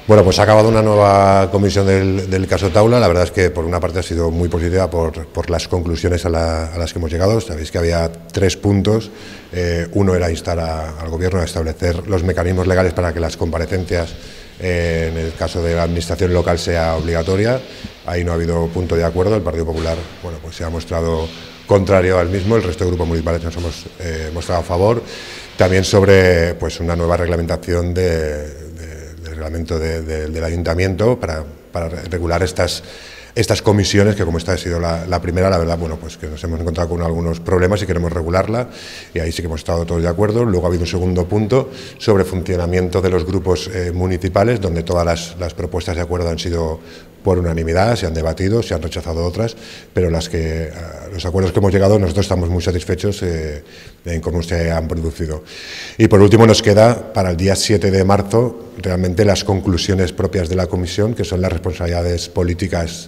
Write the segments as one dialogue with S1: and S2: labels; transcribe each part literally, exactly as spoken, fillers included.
S1: Bueno, pues ha acabado una nueva comisión del, del caso Taula. La verdad es que por una parte ha sido muy positiva por, por las conclusiones a, la, a las que hemos llegado. Sabéis que había tres puntos. Eh, uno era instar a, al Gobierno a establecer los mecanismos legales para que las comparecencias eh, en el caso de la Administración local sea obligatoria. Ahí no ha habido punto de acuerdo. El Partido Popular, bueno, pues se ha mostrado contrario al mismo. El resto de grupos municipales nos hemos eh, mostrado a favor. También sobre pues una nueva reglamentación de el reglamento de, de, del ayuntamiento para, para regular estas, estas comisiones, que como esta ha sido la, la primera, la verdad, bueno, pues que nos hemos encontrado con algunos problemas y queremos regularla, y ahí sí que hemos estado todos de acuerdo. Luego ha habido un segundo punto sobre funcionamiento de los grupos eh, municipales, donde todas las, las propuestas de acuerdo han sido por unanimidad, se han debatido, se han rechazado otras, pero las que, los acuerdos que hemos llegado, nosotros estamos muy satisfechos eh, en cómo se han producido. Y por último nos queda para el día siete de marzo realmente las conclusiones propias de la comisión, que son las responsabilidades políticas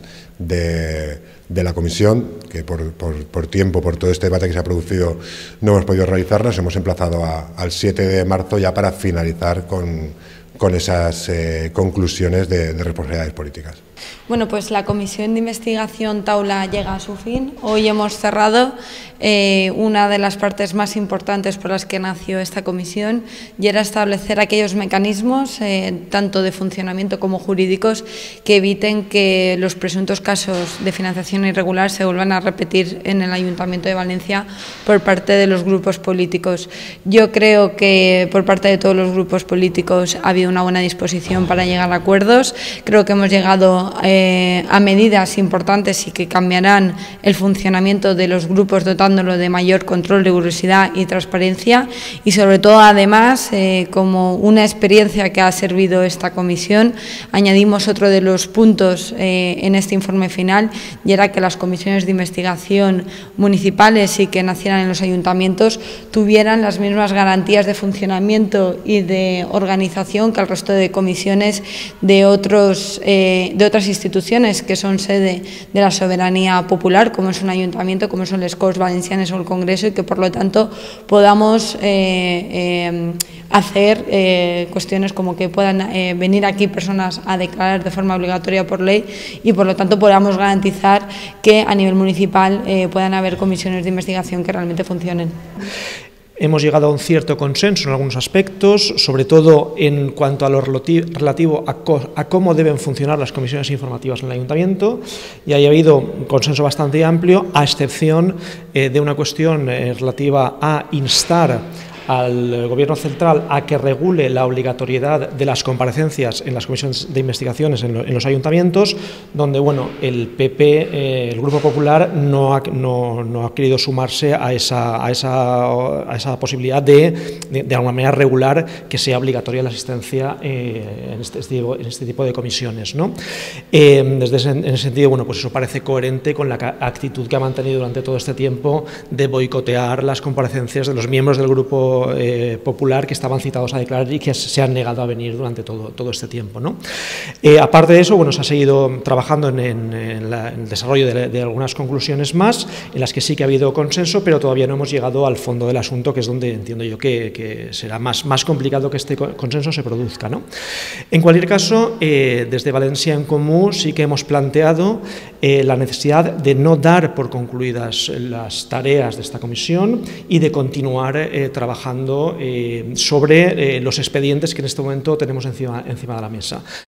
S1: de, de la comisión, que por, por, por tiempo, por todo este debate que se ha producido, no hemos podido realizarlas. Hemos emplazado a, al siete de marzo ya para finalizar con, con esas eh, conclusiones de, de responsabilidades políticas.
S2: Bueno, pues la Comisión de Investigación Taula llega a su fin. Hoy hemos cerrado eh, una de las partes más importantes por las que nació esta comisión, y era establecer aquellos mecanismos, eh, tanto de funcionamiento como jurídicos, que eviten que los presuntos casos de financiación irregular se vuelvan a repetir en el Ayuntamiento de Valencia por parte de los grupos políticos. Yo creo que por parte de todos los grupos políticos ha habido una buena disposición para llegar a acuerdos. Creo que hemos llegado Eh, a medidas importantes y que cambiarán el funcionamiento de los grupos, dotándolo de mayor control, rigurosidad y transparencia, y sobre todo, además, eh, como una experiencia que ha servido esta comisión, añadimos otro de los puntos eh, en este informe final, y era que las comisiones de investigación municipales y que nacieran en los ayuntamientos tuvieran las mismas garantías de funcionamiento y de organización que el resto de comisiones de, otros, eh, de otras instituciones instituciones que son sede de la soberanía popular, como es un ayuntamiento, como son les Corts Valencianes o el Congreso, y que por lo tanto podamos eh, eh, hacer eh, cuestiones como que puedan eh, venir aquí personas a declarar de forma obligatoria por ley, y por lo tanto podamos garantizar que a nivel municipal eh, puedan haber comisiones de investigación que realmente funcionen.
S3: Hemos llegado a un cierto consenso en algunos aspectos, sobre todo en cuanto a lo relativo a, a cómo deben funcionar las comisiones informativas en el Ayuntamiento, y ahí ha habido un consenso bastante amplio, a excepción eh, de una cuestión eh, relativa a instar al Gobierno central a que regule la obligatoriedad de las comparecencias en las comisiones de investigaciones en, lo, en los ayuntamientos, donde bueno, el P P, eh, el Grupo Popular, no ha, no, no ha querido sumarse a esa, a esa, a esa posibilidad de, de, de alguna manera, regular que sea obligatoria la asistencia eh, en, este, en este tipo de comisiones, ¿no? Eh, desde ese, en ese sentido, bueno, pues eso parece coherente con la actitud que ha mantenido durante todo este tiempo de boicotear las comparecencias de los miembros del Grupo Eh, popular que estaban citados a declarar y que se han negado a venir durante todo, todo este tiempo, ¿no? Eh, aparte de eso, bueno, se ha seguido trabajando en, en, en, la, en el desarrollo de, de algunas conclusiones más, en las que sí que ha habido consenso, pero todavía no hemos llegado al fondo del asunto, que es donde entiendo yo que, que será más, más complicado que este consenso se produzca, ¿no? En cualquier caso, eh, desde Valencia en Comú sí que hemos planteado eh, la necesidad de no dar por concluidas las tareas de esta comisión y de continuar eh, trabajando Eh, sobre eh, los expedientes que en este momento tenemos encima, encima de la mesa.